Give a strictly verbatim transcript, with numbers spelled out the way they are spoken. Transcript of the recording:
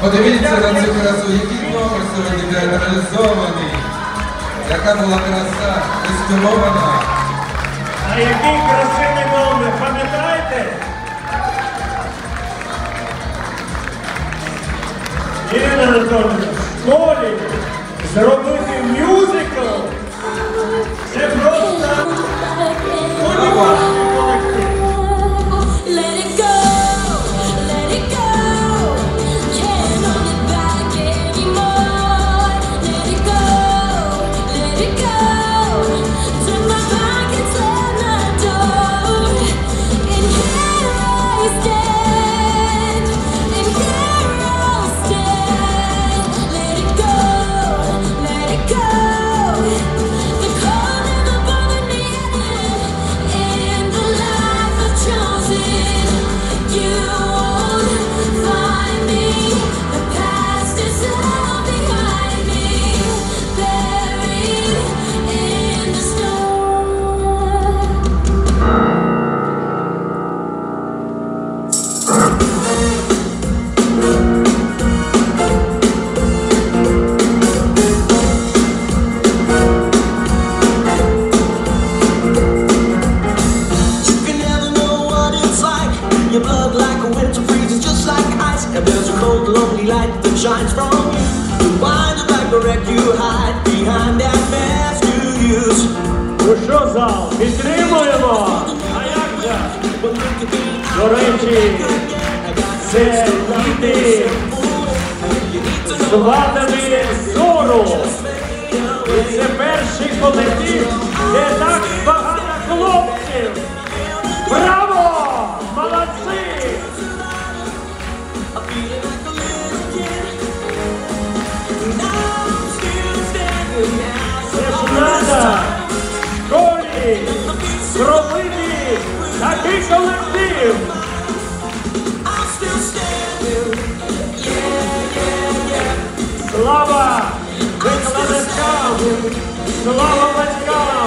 Подивіться на цю красу, який номер сьогодні театралізований. Яка була краса, костюмована. А який красивий номер, пам'ятаєте? Ірина Анатольовна, в школі зробити мюзикл – це просто унікальний колектив. Shines from you. You wind up like a wreck, you hide behind that mask you use. Ну що, зал, підтримуємо? А як же? До речі, це діти звадані Зору. І це перший колектив, де так багато хлопців. Браво! Молодці! Надо в школі зробити такий колектив. Слава викладачам, слава батькам.